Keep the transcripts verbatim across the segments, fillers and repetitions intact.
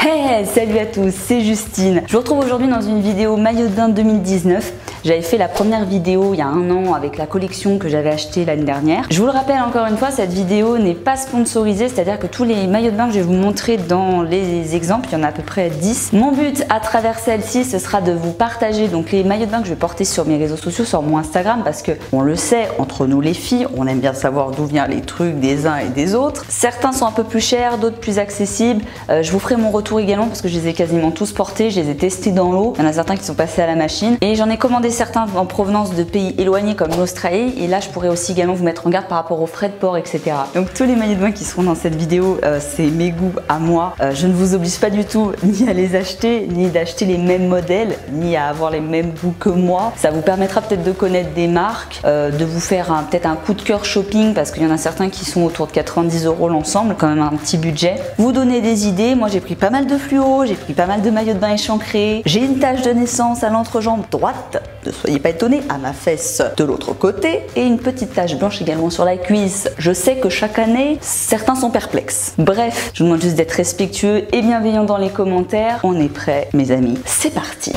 Hey, salut à tous, c'est Justine. Je vous retrouve aujourd'hui dans une vidéo maillot de bain deux mille dix-neuf. J'avais fait la première vidéo il y a un an avec la collection que j'avais achetée l'année dernière. Je vous le rappelle encore une fois, cette vidéo n'est pas sponsorisée, c'est-à-dire que tous les maillots de bain que je vais vous montrer dans les exemples, il y en a à peu près dix. Mon but à travers celle-ci, ce sera de vous partager donc les maillots de bain que je vais porter sur mes réseaux sociaux, sur mon Instagram, parce que on le sait, entre nous les filles, on aime bien savoir d'où viennent les trucs des uns et des autres. Certains sont un peu plus chers, d'autres plus accessibles. Euh, je vous ferai mon retour également parce que je les ai quasiment tous portés, je les ai testés dans l'eau. Il y en a certains qui sont passés à la machine et j'en ai commandé certains en provenance de pays éloignés comme l'Australie, et là je pourrais aussi également vous mettre en garde par rapport aux frais de port, et cetera. Donc tous les maillots de bain qui seront dans cette vidéo, euh, c'est mes goûts à moi. Euh, je ne vous oblige pas du tout ni à les acheter, ni d'acheter les mêmes modèles, ni à avoir les mêmes goûts que moi. Ça vous permettra peut-être de connaître des marques, euh, de vous faire peut-être un coup de cœur shopping, parce qu'il y en a certains qui sont autour de quatre-vingt-dix euros l'ensemble, quand même un petit budget. Vous donner des idées. Moi j'ai pris pas mal de fluo, j'ai pris pas mal de maillots de bain échancrés, j'ai une tache de naissance à l'entrejambe droite, ne soyez pas étonnés, à ma fesse de l'autre côté, et une petite tache blanche également sur la cuisse. Je sais que chaque année, certains sont perplexes. Bref, je vous demande juste d'être respectueux et bienveillant dans les commentaires. On est prêts, mes amis, c'est parti.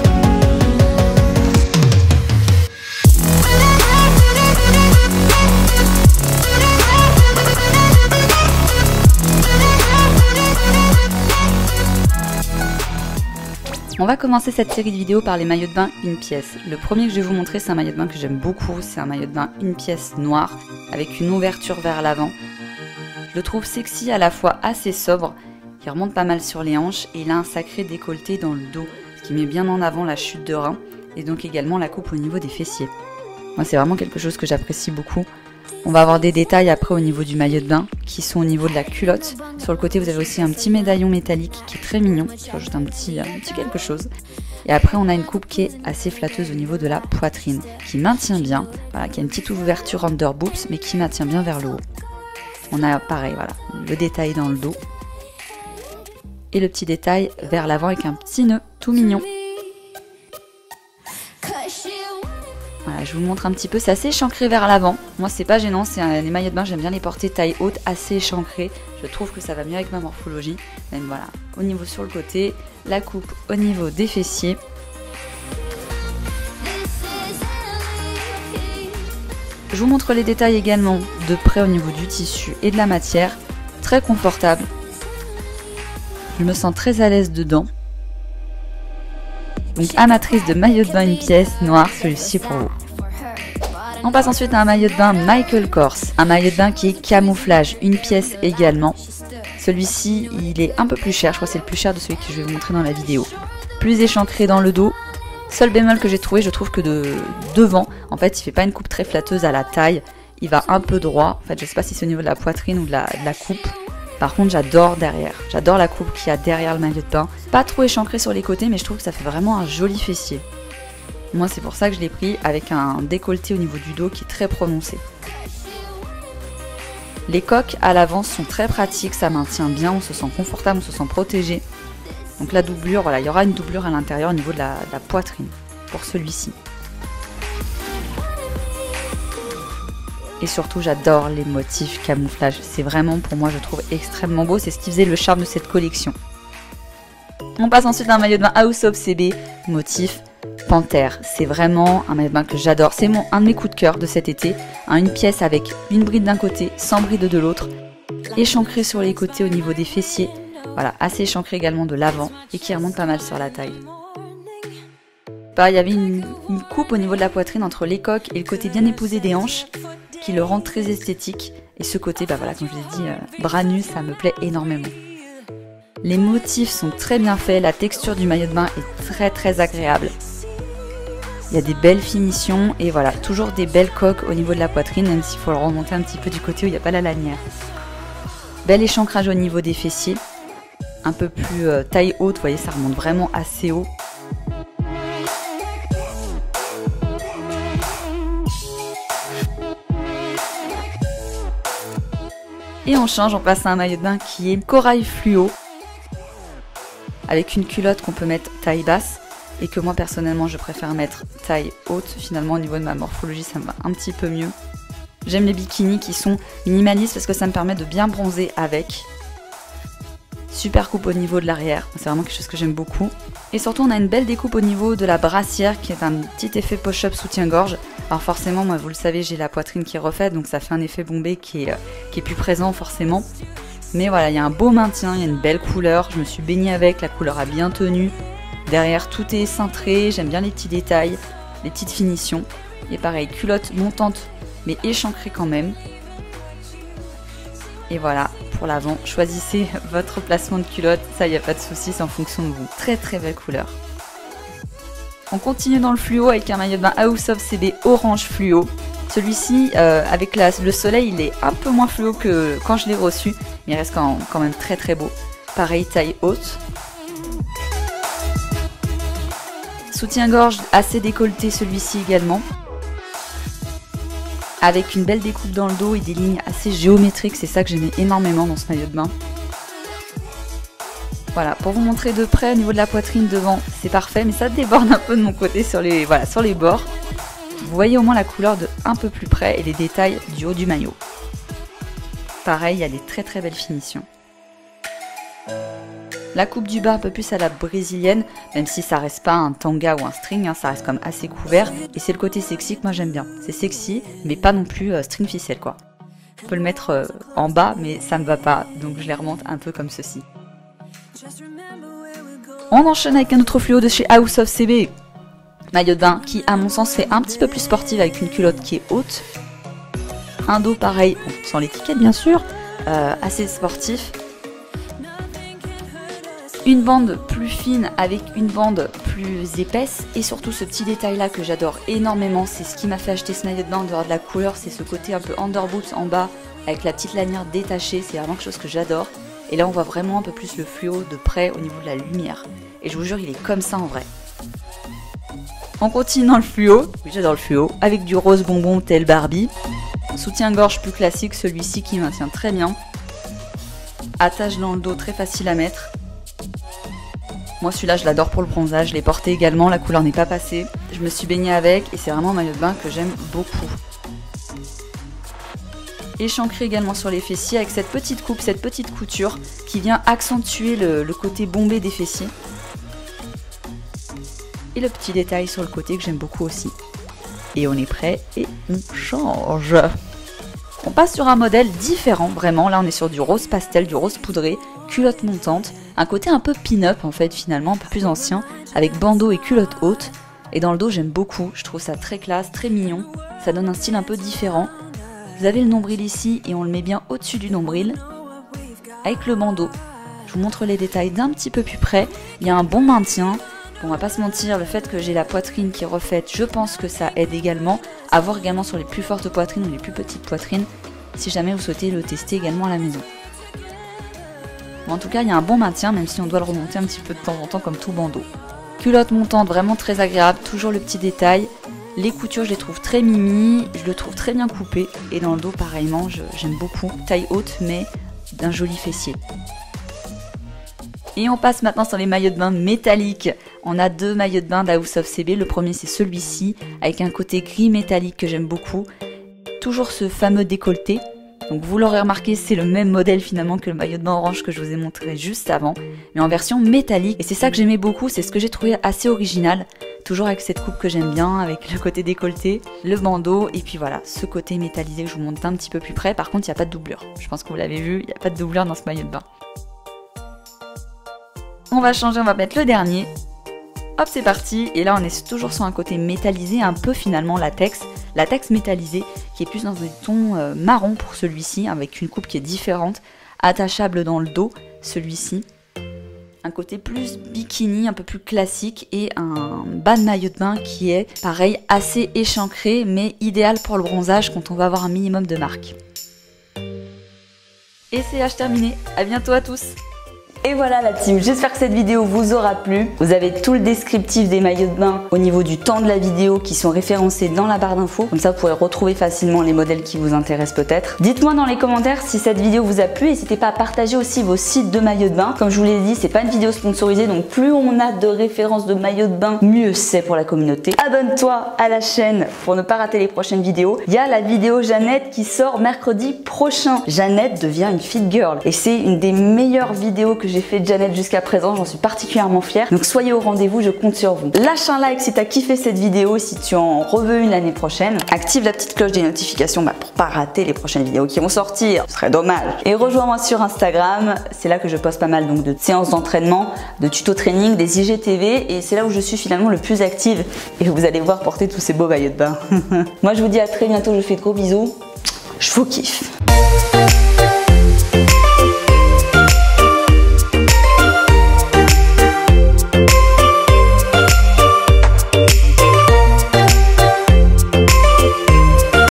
On va commencer cette série de vidéos par les maillots de bain une pièce. Le premier que je vais vous montrer, c'est un maillot de bain que j'aime beaucoup. C'est un maillot de bain une pièce noir avec une ouverture vers l'avant. Je le trouve sexy, à la fois assez sobre. Il remonte pas mal sur les hanches et il a un sacré décolleté dans le dos, ce qui met bien en avant la chute de rein et donc également la coupe au niveau des fessiers. Moi, c'est vraiment quelque chose que j'apprécie beaucoup. On va avoir des détails après au niveau du maillot de bain qui sont au niveau de la culotte. Sur le côté, vous avez aussi un petit médaillon métallique qui est très mignon, qui rajoute un petit, un petit quelque chose. Et après, on a une coupe qui est assez flatteuse au niveau de la poitrine, qui maintient bien, voilà, qui a une petite ouverture under boobs, mais qui maintient bien vers le haut. On a pareil, voilà, le détail dans le dos et le petit détail vers l'avant avec un petit nœud tout mignon. Voilà, je vous montre un petit peu, c'est assez échancré vers l'avant. Moi, c'est pas gênant, c'est un, les maillots de bain, j'aime bien les porter taille haute, assez échancrés. Je trouve que ça va mieux avec ma morphologie. Même voilà, au niveau sur le côté, la coupe au niveau des fessiers. Je vous montre les détails également de près au niveau du tissu et de la matière. Très confortable. Je me sens très à l'aise dedans. Donc amatrice de maillot de bain une pièce noire, celui-ci pour vous. On passe ensuite à un maillot de bain Michael Kors, un maillot de bain qui est camouflage, une pièce également. Celui-ci, il est un peu plus cher, je crois que c'est le plus cher de celui que je vais vous montrer dans la vidéo. Plus échancré dans le dos. Seul bémol que j'ai trouvé, je trouve que de devant, en fait, il fait pas une coupe très flatteuse à la taille. Il va un peu droit. En fait, je sais pas si c'est au niveau de la poitrine ou de la, de la coupe. Par contre, j'adore derrière. J'adore la coupe qu'il y a derrière le maillot de bain. Pas trop échancré sur les côtés, mais je trouve que ça fait vraiment un joli fessier. Moi, c'est pour ça que je l'ai pris avec un décolleté au niveau du dos qui est très prononcé. Les coques à l'avant sont très pratiques, ça maintient bien, on se sent confortable, on se sent protégé. Donc la doublure, voilà, il y aura une doublure à l'intérieur au niveau de la, de la poitrine pour celui-ci. Et surtout, j'adore les motifs camouflage. C'est vraiment, pour moi, je trouve extrêmement beau. C'est ce qui faisait le charme de cette collection. On passe ensuite à un maillot de bain House of C B, motif panthère. C'est vraiment un maillot de bain que j'adore. C'est mon un de mes coups de cœur de cet été. Hein, une pièce avec une bride d'un côté, sans bride de l'autre. Échancré sur les côtés au niveau des fessiers. Voilà, assez échancré également de l'avant et qui remonte pas mal sur la taille. Bah, il y avait une, une coupe au niveau de la poitrine entre les coques et le côté bien épousé des hanches, qui le rend très esthétique. Et ce côté, bah voilà, comme je vous ai dit, euh, bras nus, ça me plaît énormément. Les motifs sont très bien faits, la texture du maillot de bain est très très agréable. Il y a des belles finitions et voilà, toujours des belles coques au niveau de la poitrine, même s'il faut le remonter un petit peu du côté où il n'y a pas la lanière. Bel échancrage au niveau des fessiers, un peu plus euh, taille haute, vous voyez, ça remonte vraiment assez haut. Et on change, on passe à un maillot de bain qui est corail fluo, avec une culotte qu'on peut mettre taille basse, et que moi personnellement je préfère mettre taille haute. Finalement au niveau de ma morphologie ça me va un petit peu mieux. J'aime les bikinis qui sont minimalistes parce que ça me permet de bien bronzer avec. Super coupe au niveau de l'arrière, c'est vraiment quelque chose que j'aime beaucoup. Et surtout on a une belle découpe au niveau de la brassière qui est un petit effet push-up soutien-gorge. Alors forcément, moi vous le savez, j'ai la poitrine qui est refaite, donc ça fait un effet bombé qui est, euh, qui est plus présent forcément. Mais voilà, il y a un beau maintien, il y a une belle couleur, je me suis baignée avec, la couleur a bien tenu. Derrière tout est cintré, j'aime bien les petits détails, les petites finitions. Et pareil, culotte montante mais échancrée quand même. Et voilà, pour l'avant, choisissez votre placement de culotte, ça il n'y a pas de souci, c'est en fonction de vous. Très très belle couleur. On continue dans le fluo avec un maillot de bain House of C B orange fluo. Celui-ci, euh, avec la, le soleil, il est un peu moins fluo que quand je l'ai reçu, mais il reste quand, quand même très très beau. Pareil, taille haute. Soutien-gorge assez décolleté celui-ci également. Avec une belle découpe dans le dos et des lignes assez géométriques, c'est ça que j'aimais énormément dans ce maillot de bain. Voilà, pour vous montrer de près au niveau de la poitrine devant, c'est parfait, mais ça déborde un peu de mon côté sur les, voilà, sur les bords. Vous voyez au moins la couleur de un peu plus près et les détails du haut du maillot. Pareil, il y a des très très belles finitions. La coupe du bas un peu plus à la brésilienne, même si ça reste pas un tanga ou un string, hein, ça reste comme assez couvert. Et c'est le côté sexy que moi j'aime bien. C'est sexy, mais pas non plus euh, string ficelle quoi. On peut le mettre euh, en bas, mais ça me va pas, donc je les remonte un peu comme ceci. On enchaîne avec un autre fluo de chez House of C B. Maillot de bain qui, à mon sens, fait un petit peu plus sportive avec une culotte qui est haute. Un dos pareil, sans l'étiquette bien sûr, euh, assez sportif. Une bande plus fine avec une bande plus épaisse et surtout ce petit détail là que j'adore énormément, c'est ce qui m'a fait acheter ce maillot de bain en dehors de la couleur, c'est ce côté un peu underboots en bas avec la petite lanière détachée, c'est vraiment quelque chose que j'adore. Et là on voit vraiment un peu plus le fluo de près au niveau de la lumière. Et je vous jure il est comme ça en vrai. On continue dans le fluo, oui j'adore le fluo, avec du rose bonbon tel Barbie. Soutien-gorge plus classique, celui-ci qui maintient très bien. Attache dans le dos très facile à mettre. Moi celui-là je l'adore pour le bronzage, je l'ai porté également, la couleur n'est pas passée. Je me suis baignée avec et c'est vraiment un maillot de bain que j'aime beaucoup. Échancré également sur les fessiers avec cette petite coupe, cette petite couture qui vient accentuer le, le côté bombé des fessiers. Et le petit détail sur le côté que j'aime beaucoup aussi. Et on est prêt et on change. On passe sur un modèle différent vraiment, là on est sur du rose pastel, du rose poudré, culotte montante, un côté un peu pin-up en fait finalement, un peu plus ancien, avec bandeau et culotte haute. Et dans le dos j'aime beaucoup, je trouve ça très classe, très mignon, ça donne un style un peu différent. Vous avez le nombril ici et on le met bien au-dessus du nombril, avec le bandeau. Je vous montre les détails d'un petit peu plus près, il y a un bon maintien. Bon, on va pas se mentir, le fait que j'ai la poitrine qui est refaite, je pense que ça aide également à voir également sur les plus fortes poitrines ou les plus petites poitrines, si jamais vous souhaitez le tester également à la maison. Bon, en tout cas, il y a un bon maintien, même si on doit le remonter un petit peu de temps en temps comme tout bandeau. Culotte montante, vraiment très agréable, toujours le petit détail. Les coutures, je les trouve très mimi, je le trouve très bien coupé, et dans le dos, pareillement, j'aime beaucoup. Taille haute, mais d'un joli fessier. Et on passe maintenant sur les maillots de bain métalliques. On a deux maillots de bain d'House of C B. Le premier c'est celui-ci, avec un côté gris métallique que j'aime beaucoup. Toujours ce fameux décolleté. Donc vous l'aurez remarqué, c'est le même modèle finalement que le maillot de bain orange que je vous ai montré juste avant, mais en version métallique. Et c'est ça que j'aimais beaucoup, c'est ce que j'ai trouvé assez original. Toujours avec cette coupe que j'aime bien, avec le côté décolleté, le bandeau, et puis voilà, ce côté métallisé que je vous montre un petit peu plus près. Par contre, il n'y a pas de doublure. Je pense que vous l'avez vu, il n'y a pas de doublure dans ce maillot de bain. On va changer, on va mettre le dernier. Hop, c'est parti. Et là, on est toujours sur un côté métallisé, un peu finalement latex. Latex métallisé, qui est plus dans des tons euh, marron pour celui-ci, avec une coupe qui est différente. Attachable dans le dos, celui-ci. Un côté plus bikini, un peu plus classique. Et un bas de maillot de bain qui est, pareil, assez échancré, mais idéal pour le bronzage quand on va avoir un minimum de marque. Et c'est H terminé. À bientôt à tous. Et voilà la team, j'espère que cette vidéo vous aura plu. Vous avez tout le descriptif des maillots de bain au niveau du temps de la vidéo qui sont référencés dans la barre d'infos. Comme ça vous pourrez retrouver facilement les modèles qui vous intéressent peut-être. Dites-moi dans les commentaires si cette vidéo vous a plu. N'hésitez pas à partager aussi vos sites de maillots de bain. Comme je vous l'ai dit, c'est pas une vidéo sponsorisée, donc plus on a de références de maillots de bain, mieux c'est pour la communauté. Abonne-toi à la chaîne pour ne pas rater les prochaines vidéos. Il y a la vidéo Jeannette qui sort mercredi prochain. Jeannette devient une fit girl et c'est une des meilleures vidéos que j'ai fait de Jeannette jusqu'à présent, j'en suis particulièrement fière. Donc soyez au rendez-vous, je compte sur vous. Lâche un like si tu as kiffé cette vidéo, si tu en reveux une l'année prochaine. Active la petite cloche des notifications bah, pour pas rater les prochaines vidéos qui vont sortir, ce serait dommage. Et rejoins-moi sur Instagram, c'est là que je poste pas mal donc de séances d'entraînement, de tuto training, des I G T V et c'est là où je suis finalement le plus active et vous allez voir porter tous ces beaux maillots de bain. Moi je vous dis à très bientôt, je vous fais de gros bisous, je vous kiffe.